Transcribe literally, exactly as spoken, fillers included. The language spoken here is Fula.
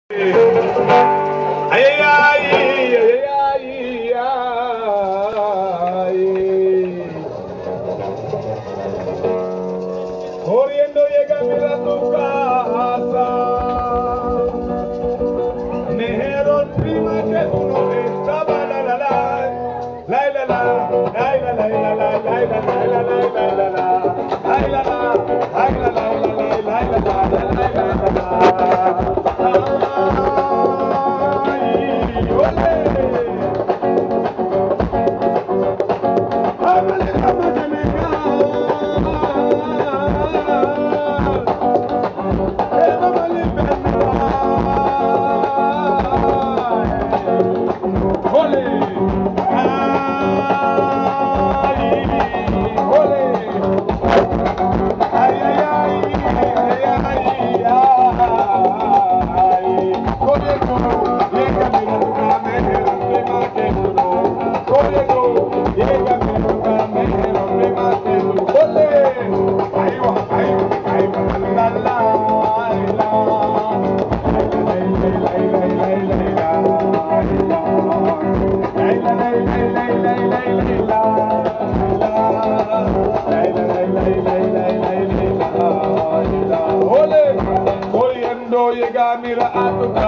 Corriendo llegando a tu casa, mejor prima que uno estaba la la la, la la la, la la la la la la la la la la la Llega, mira a tu